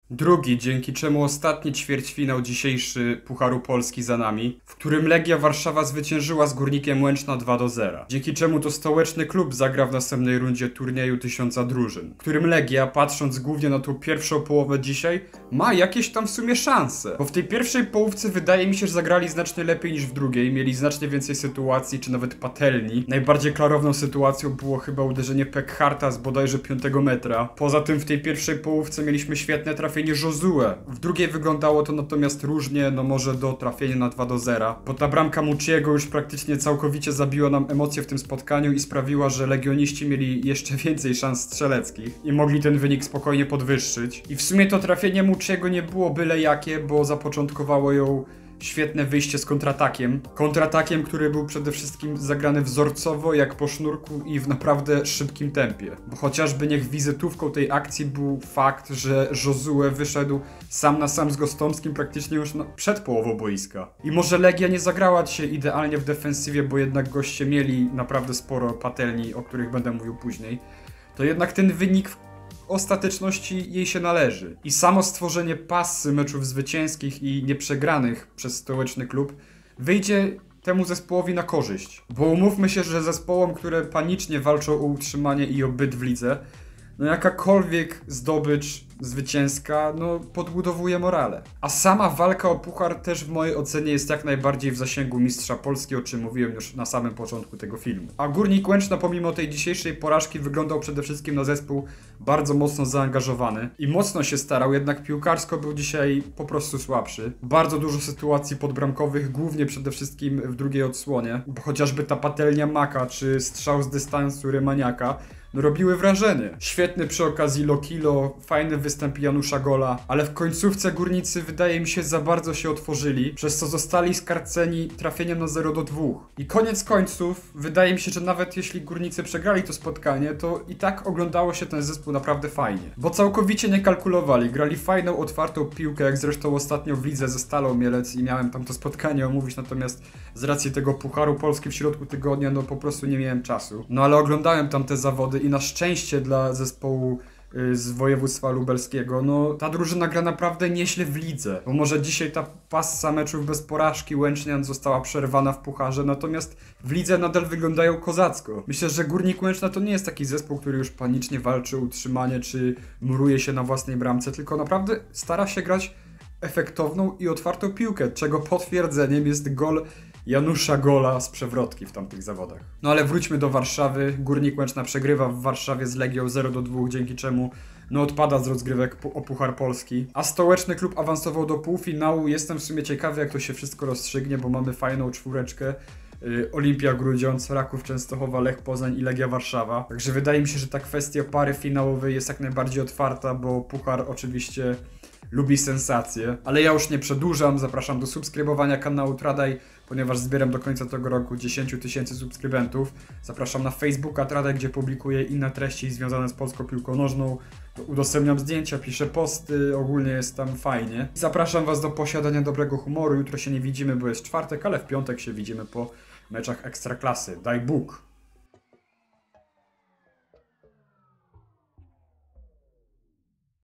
Drugi, dzięki czemu ostatni ćwierćfinał dzisiejszy Pucharu Polski za nami, w którym Legia Warszawa zwyciężyła z Górnikiem Łęczna 2-0. Dzięki czemu to stołeczny klub zagra w następnej rundzie turnieju 1000 drużyn, w którym Legia, patrząc głównie na tą pierwszą połowę dzisiaj, ma jakieś tam w sumie szanse. Bo w tej pierwszej połówce wydaje mi się, że zagrali znacznie lepiej niż w drugiej, mieli znacznie więcej sytuacji, czy nawet patelni. Najbardziej klarowną sytuacją było chyba uderzenie Pekharta z bodajże 5 metra. Poza tym w tej pierwszej połówce mieliśmy świetne trafienie Josue. W drugiej wyglądało to natomiast różnie, no może do trafienia na 2-0. Bo ta bramka Mucciego już praktycznie całkowicie zabiła nam emocje w tym spotkaniu i sprawiła, że legioniści mieli jeszcze więcej szans strzeleckich i mogli ten wynik spokojnie podwyższyć. I w sumie to trafienie Mucciego nie było byle jakie, bo zapoczątkowało ją świetne wyjście z kontratakiem. Kontratakiem, który był przede wszystkim zagrany wzorcowo, jak po sznurku i w naprawdę szybkim tempie. Bo chociażby niech wizytówką tej akcji był fakt, że Josue wyszedł sam na sam z Gostomskim praktycznie już przed połową boiska. I może Legia nie zagrała dzisiaj idealnie w defensywie, bo jednak goście mieli naprawdę sporo patelni, o których będę mówił później. To jednak ten wynik w ostateczności jej się należy. I samo stworzenie pasy meczów zwycięskich i nieprzegranych przez stołeczny klub wyjdzie temu zespołowi na korzyść. Bo umówmy się, że zespołom, które panicznie walczą o utrzymanie i o byt w lidze, no jakakolwiek zdobycz zwycięska, no podbudowuje morale. A sama walka o puchar też w mojej ocenie jest jak najbardziej w zasięgu mistrza Polski, o czym mówiłem już na samym początku tego filmu. A Górnik Łęczna pomimo tej dzisiejszej porażki wyglądał przede wszystkim na zespół bardzo mocno zaangażowany i mocno się starał, jednak piłkarsko był dzisiaj po prostu słabszy. Bardzo dużo sytuacji podbramkowych, głównie przede wszystkim w drugiej odsłonie, bo chociażby ta patelnia Maka czy strzał z dystansu Rymaniaka no robiły wrażenie. Świetny przy okazji Lokilo, fajny występ Janusza Gola, ale w końcówce górnicy wydaje mi się za bardzo się otworzyli, przez co zostali skarceni trafieniem na 0-2. I koniec końców, wydaje mi się, że nawet jeśli górnicy przegrali to spotkanie, to i tak oglądało się ten zespół naprawdę fajnie. Bo całkowicie nie kalkulowali, grali fajną, otwartą piłkę, jak zresztą ostatnio w lidze ze Stalą Mielec i miałem tam to spotkanie omówić, natomiast z racji tego Pucharu Polski w środku tygodnia, no po prostu nie miałem czasu. No ale oglądałem tam te zawody i na szczęście dla zespołu z województwa lubelskiego, no ta drużyna gra naprawdę nieźle w lidze, bo może dzisiaj ta passa meczów bez porażki Łęcznian została przerwana w pucharze, natomiast w lidze nadal wyglądają kozacko. Myślę, że Górnik Łęczna to nie jest taki zespół, który już panicznie walczy o utrzymanie, czy muruje się na własnej bramce, tylko naprawdę stara się grać efektowną i otwartą piłkę, czego potwierdzeniem jest gol Janusza Gola z przewrotki w tamtych zawodach. No ale wróćmy do Warszawy. Górnik Łęczna przegrywa w Warszawie z Legią 0-2, dzięki czemu no odpada z rozgrywek o Puchar Polski. A stołeczny klub awansował do półfinału. Jestem w sumie ciekawy, jak to się wszystko rozstrzygnie, bo mamy fajną czwóreczkę. Olimpia Grudziądz, Raków Częstochowa, Lech Poznań i Legia Warszawa. Także wydaje mi się, że ta kwestia pary finałowej jest jak najbardziej otwarta, bo Puchar oczywiście lubi sensacje. Ale ja już nie przedłużam, zapraszam do subskrybowania kanału Tradaj, ponieważ zbieram do końca tego roku 10 000 subskrybentów. Zapraszam na Facebooka Tradaj, gdzie publikuję inne treści związane z polską piłką nożną. Udostępniam zdjęcia, piszę posty, ogólnie jest tam fajnie. Zapraszam Was do posiadania dobrego humoru. Jutro się nie widzimy, bo jest czwartek, ale w piątek się widzimy po meczach Ekstraklasy. Daj Bóg!